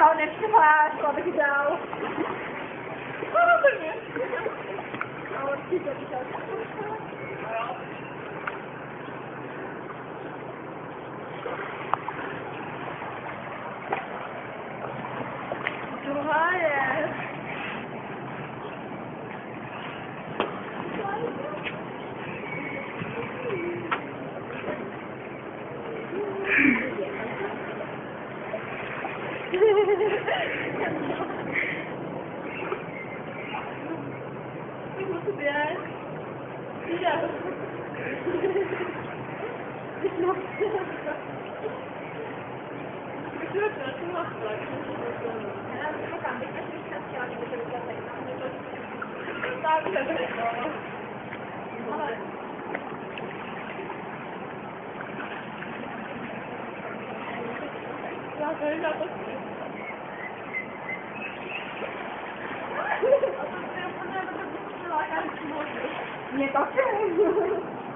Michał nie trzyma, człowiek widział. No rozumiem. O, widzę, widział. Słuchaj. Muito bem. Tira. Nie to